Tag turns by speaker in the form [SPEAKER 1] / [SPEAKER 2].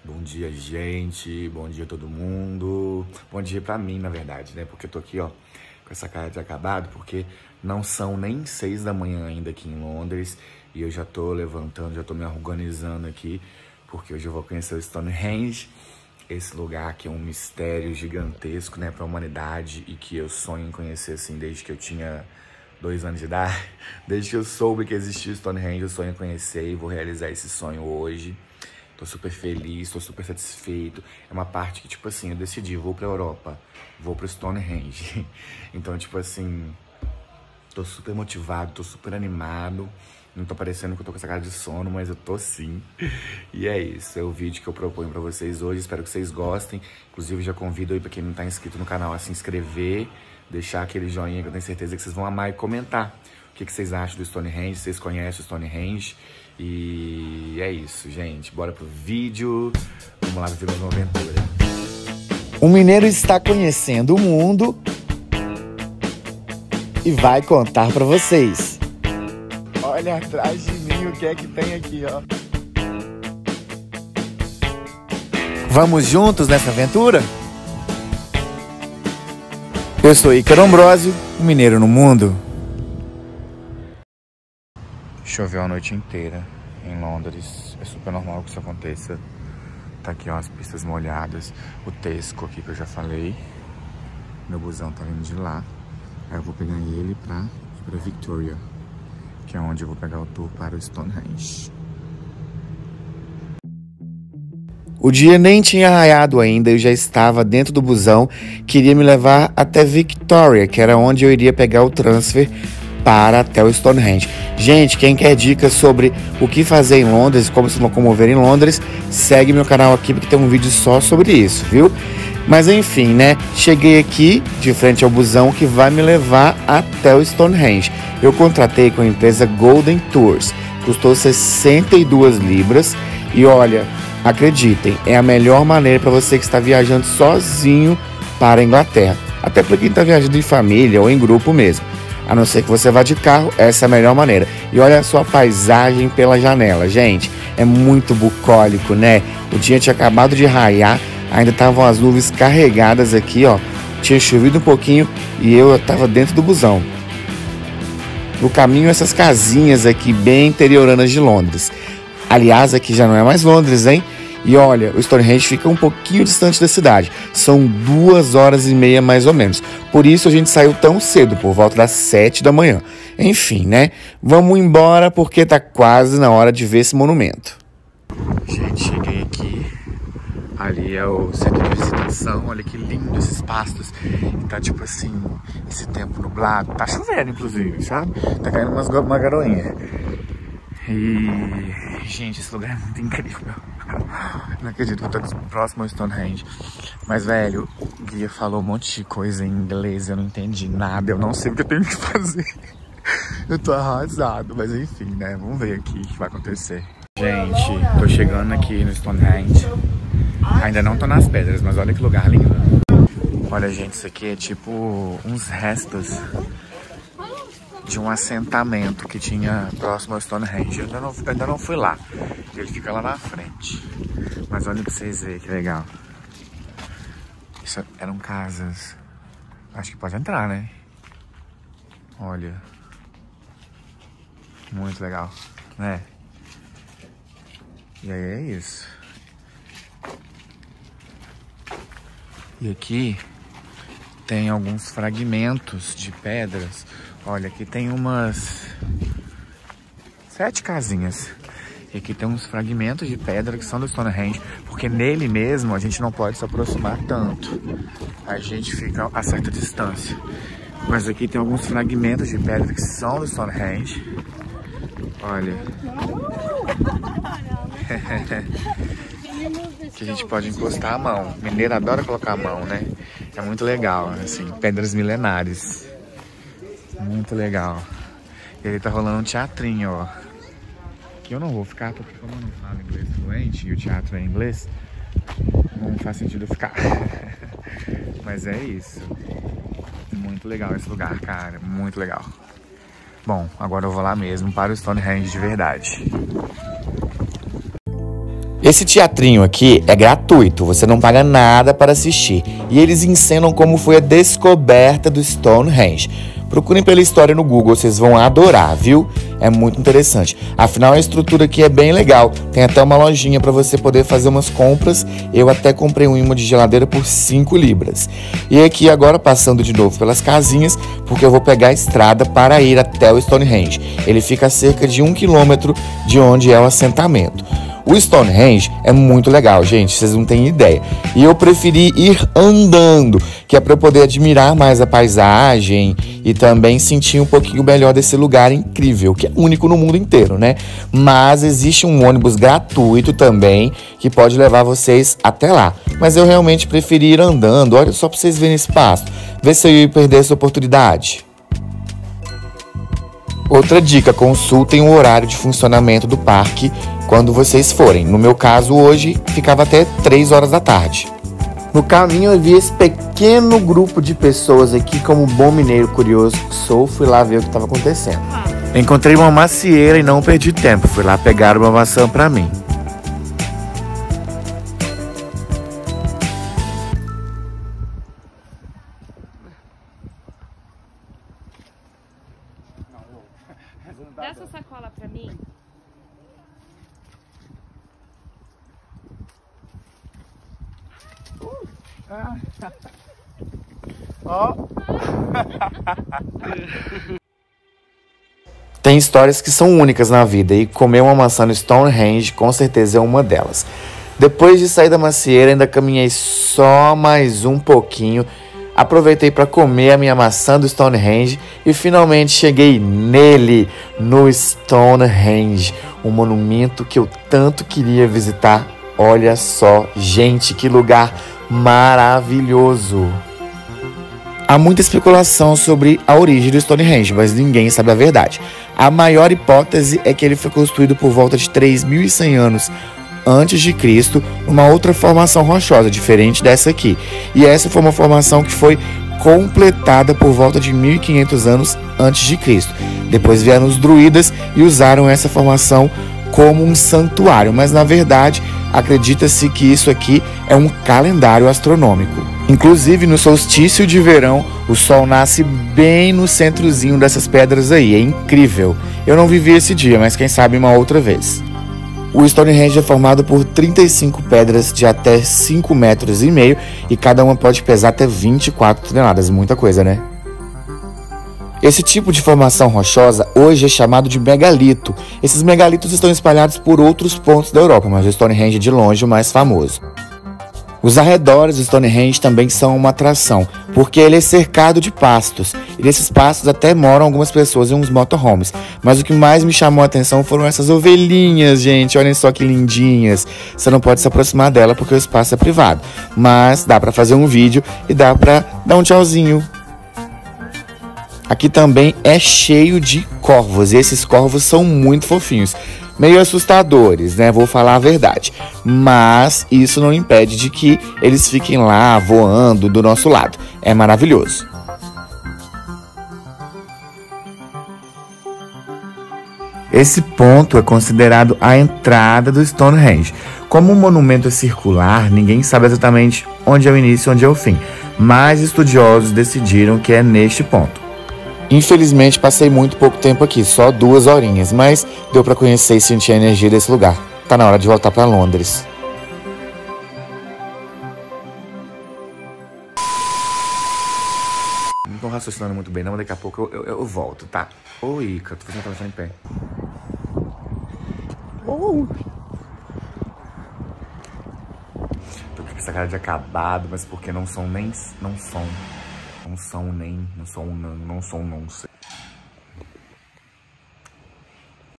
[SPEAKER 1] Bom dia, gente. Bom dia, todo mundo. Bom dia pra mim, na verdade, né? Porque eu tô aqui, ó, com essa cara de acabado, porque não são nem 6 da manhã ainda aqui em Londres. E eu já tô levantando, já tô me organizando aqui, porque hoje eu vou conhecer o Stonehenge. Esse lugar que é um mistério gigantesco, né, pra humanidade e que eu sonho em conhecer, assim, desde que eu tinha 2 anos de idade. Desde que eu soube que existia o Stonehenge, eu sonho em conhecer e vou realizar esse sonho hoje. Tô super feliz, tô super satisfeito. É uma parte que, tipo assim, eu decidi, vou pra Europa, vou pro Stonehenge. Então, tipo assim, tô super motivado, tô super animado. Não tô parecendo que eu tô com essa cara de sono, mas eu tô sim. E é isso, é o vídeo que eu proponho pra vocês hoje. Espero que vocês gostem. Inclusive, já convido aí pra quem não tá inscrito no canal a se inscrever, deixar aquele joinha que eu tenho certeza que vocês vão amar e comentar. O que vocês acham do Stonehenge, se vocês conhecem o Stonehenge. E é isso, gente. Bora pro vídeo. Vamos lá viver mais uma aventura.
[SPEAKER 2] Um mineiro está conhecendo o mundo e vai contar pra vocês.
[SPEAKER 1] Olha atrás de mim o que é que tem aqui, ó.
[SPEAKER 2] Vamos juntos nessa aventura? Eu sou Ícaro Ambrosio, um mineiro no mundo.
[SPEAKER 1] Choveu a noite inteira em Londres. É super normal que isso aconteça. Tá aqui, ó, as pistas molhadas. O Tesco aqui que eu já falei. Meu busão tá vindo de lá. Aí eu vou pegar ele pra Victoria, que é onde eu vou pegar o tour para o Stonehenge.
[SPEAKER 2] O dia nem tinha raiado ainda, eu já estava dentro do busão, queria me levar até Victoria, que era onde eu iria pegar o transfer para até o Stonehenge. Gente, quem quer dicas sobre o que fazer em Londres, como se locomover em Londres, segue meu canal aqui, porque tem um vídeo só sobre isso, viu? Mas enfim, né? Cheguei aqui de frente ao busão que vai me levar até o Stonehenge. Eu contratei com a empresa Golden Tours. Custou 62 libras. E olha, acreditem, é a melhor maneira para você que está viajando sozinho para a Inglaterra. Até para quem está viajando em família ou em grupo mesmo. A não ser que você vá de carro, essa é a melhor maneira. E olha a sua paisagem pela janela, gente. É muito bucólico, né? O dia tinha acabado de raiar. Ainda estavam as nuvens carregadas aqui, ó. Tinha chovido um pouquinho e eu estava dentro do busão. No caminho, essas casinhas aqui bem interioranas de Londres. Aliás, aqui já não é mais Londres, hein? E olha, o Stonehenge fica um pouquinho distante da cidade. São 2h30 mais ou menos. Por isso a gente saiu tão cedo, por volta das 7 da manhã. Enfim, né? Vamos embora porque tá quase na hora de ver esse monumento.
[SPEAKER 1] Gente, cheguei aqui. Ali é o centro de visitação, olha que lindo esses pastos. E tá tipo assim, esse tempo nublado. Tá chovendo, inclusive, sabe? Tá caindo uma garoinha. E, gente, esse lugar é muito incrível. Não acredito que eu tô próximo ao Stonehenge. Mas, velho, o guia falou um monte de coisa em inglês, eu não entendi nada. Eu não sei o que eu tenho que fazer. Eu tô arrasado, mas enfim, né? Vamos ver aqui o que vai acontecer. Gente, tô chegando aqui no Stonehenge. Ainda não tô nas pedras, mas olha que lugar lindo. Olha, gente, isso aqui é tipo uns restos de um assentamento que tinha próximo ao Stonehenge. Eu ainda não fui lá. Ele fica lá na frente. Mas olha pra vocês verem que legal. Isso eram casas. Acho que pode entrar, né? Olha. Muito legal, né? E aí é isso. E aqui tem alguns fragmentos de pedras. Olha, aqui tem umas 7 casinhas. E aqui tem uns fragmentos de pedra que são do Stonehenge. Porque nele mesmo a gente não pode se aproximar tanto. A gente fica a certa distância. Mas aqui tem alguns fragmentos de pedra que são do Stonehenge. Olha. Que a gente pode encostar a mão. Mineiro adora colocar a mão, né? É muito legal, assim, pedras milenares. Muito legal. E aí tá rolando um teatrinho, ó. Que eu não vou ficar, porque como eu não falo inglês fluente e o teatro é em inglês, não faz sentido eu ficar. Mas é isso. Muito legal esse lugar, cara. Muito legal. Bom, agora eu vou lá mesmo para o Stonehenge de verdade.
[SPEAKER 2] Esse teatrinho aqui é gratuito, você não paga nada para assistir. E eles encenam como foi a descoberta do Stonehenge. Procurem pela história no Google, vocês vão adorar, viu? É muito interessante. Afinal, a estrutura aqui é bem legal. Tem até uma lojinha para você poder fazer umas compras. Eu até comprei um imã de geladeira por 5 libras. E aqui agora, passando de novo pelas casinhas, porque eu vou pegar a estrada para ir até o Stonehenge. Ele fica a cerca de 1 quilômetro de onde é o assentamento. O Stonehenge é muito legal, gente, vocês não têm ideia. E eu preferi ir andando, que é para eu poder admirar mais a paisagem e também sentir um pouquinho melhor desse lugar incrível, que é único no mundo inteiro, né? Mas existe um ônibus gratuito também, que pode levar vocês até lá. Mas eu realmente preferi ir andando, olha só para vocês verem esse passo. Vê se eu ia perder essa oportunidade. Outra dica, consultem o horário de funcionamento do parque quando vocês forem. No meu caso, hoje, ficava até 3 horas da tarde. No caminho, eu vi esse pequeno grupo de pessoas aqui, como bom mineiro curioso que sou, fui lá ver o que estava acontecendo.
[SPEAKER 1] Encontrei uma macieira e não perdi tempo, fui lá pegar uma maçã para mim.
[SPEAKER 3] Dá essa sacola pra mim.
[SPEAKER 2] Tem histórias que são únicas na vida e comer uma maçã no Stonehenge com certeza é uma delas. Depois de sair da macieira, ainda caminhei só mais um pouquinho. Aproveitei para comer a minha maçã do Stonehenge e finalmente cheguei nele, no Stonehenge, um monumento que eu tanto queria visitar. Olha só, gente, que lugar maravilhoso! Há muita especulação sobre a origem do Stonehenge, mas ninguém sabe a verdade. A maior hipótese é que ele foi construído por volta de 3.100 anos antes de Cristo, uma outra formação rochosa, diferente dessa aqui. E essa foi uma formação que foi completada por volta de 1.500 anos antes de Cristo. Depois vieram os druidas e usaram essa formação como um santuário, mas na verdade acredita-se que isso aqui é um calendário astronômico. Inclusive no solstício de verão, o sol nasce bem no centrozinho dessas pedras aí, é incrível. Eu não vivi esse dia, mas quem sabe uma outra vez. O Stonehenge é formado por 35 pedras de até 5,5 metros e cada uma pode pesar até 24 toneladas, muita coisa, né? Esse tipo de formação rochosa hoje é chamado de megalito. Esses megalitos estão espalhados por outros pontos da Europa, mas o Stonehenge é de longe o mais famoso. Os arredores do Stonehenge também são uma atração, porque ele é cercado de pastos. E nesses pastos até moram algumas pessoas em uns motorhomes. Mas o que mais me chamou a atenção foram essas ovelhinhas, gente. Olhem só que lindinhas. Você não pode se aproximar dela porque o espaço é privado. Mas dá pra fazer um vídeo e dá pra dar um tchauzinho. Aqui também é cheio de corvos. E esses corvos são muito fofinhos. Meio assustadores, né? Vou falar a verdade. Mas isso não impede de que eles fiquem lá voando do nosso lado. É maravilhoso.
[SPEAKER 1] Esse ponto é considerado a entrada do Stonehenge. Como o monumento é circular, ninguém sabe exatamente onde é o início e onde é o fim. Mas estudiosos decidiram que é neste ponto.
[SPEAKER 2] Infelizmente passei muito pouco tempo aqui, só 2 horinhas, mas deu pra conhecer e sentir a energia desse lugar. Tá na hora de voltar pra Londres.
[SPEAKER 1] Não tô raciocinando muito bem não, daqui a pouco eu volto, tá? Ô, Ica, tô fazendo telefone em pé. Tô com essa cara de acabado, mas porque não sou nem... Não sou, não sei.